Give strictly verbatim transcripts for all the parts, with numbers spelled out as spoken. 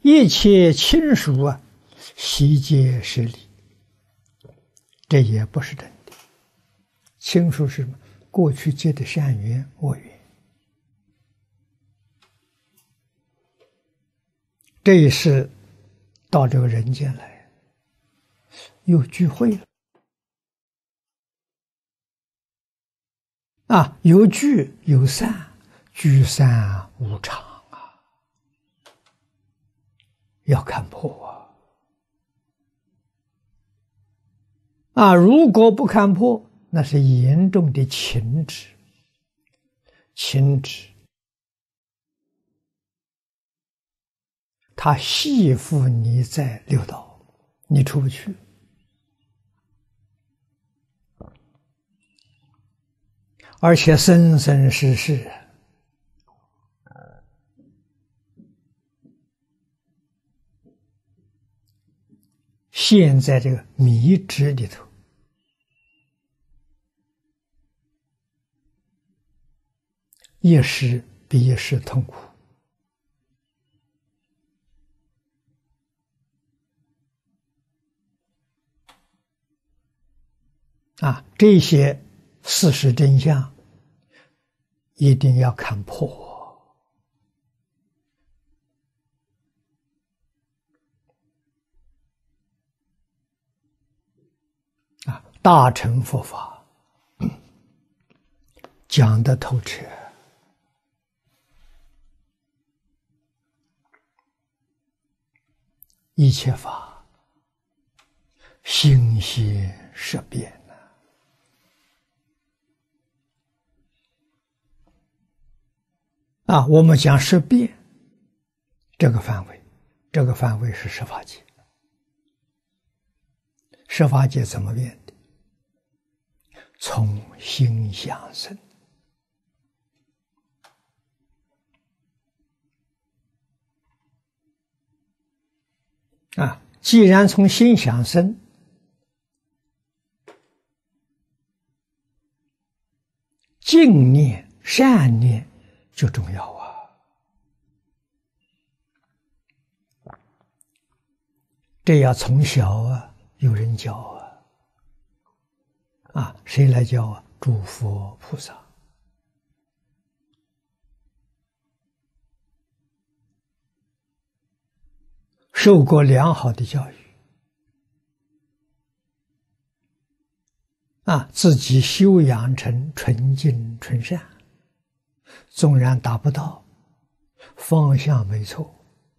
一切亲属啊，悉皆是理，这也不是真的。亲属是什么？过去结的善缘恶缘。这一世到这个人间来，又聚会了啊！有聚有散，聚散无常啊，要看破啊！啊，如果不看破，那是严重的情执，情执。他系缚你在六道，你出不去。而且生生世世，陷在这个迷执里头，一时比一时痛苦。啊，这些事实真相一定要看破啊！大乘佛法讲得透彻，一切法心现识变。啊，我们讲识变这个范围，这个范围是十法界。十法界怎么变的？从心想生。啊，既然从心想生，净念、善念就重要啊！这要从小啊，有人教啊，啊，谁来教啊？诸佛菩萨。受过良好的教育，啊，自己修养成纯净纯善。纵然达不到，方向没错，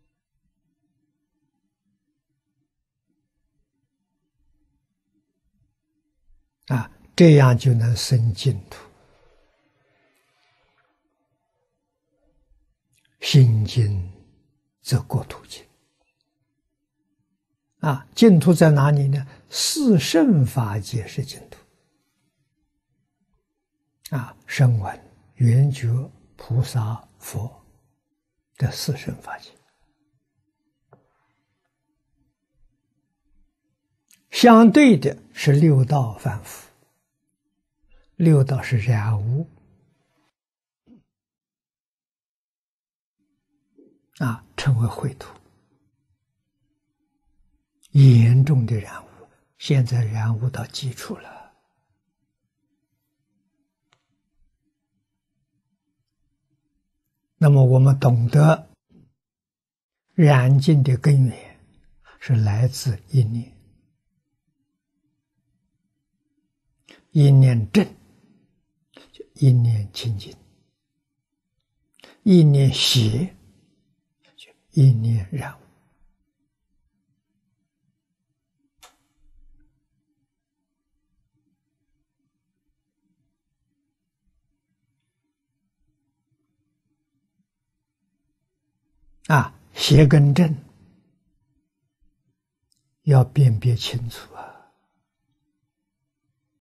啊，这样就能生净土。心净则国土净。啊，净土在哪里呢？四圣法界是净土。啊，声闻、缘觉、菩萨、佛的四圣法界。相对的是六道凡夫，六道是染污，啊，称为秽土，严重的染污，现在染污到基础了。那么我们懂得染净的根源是来自一念，一念正就一念清净，一念邪就一念染污。啊，邪跟正要辨别清楚啊！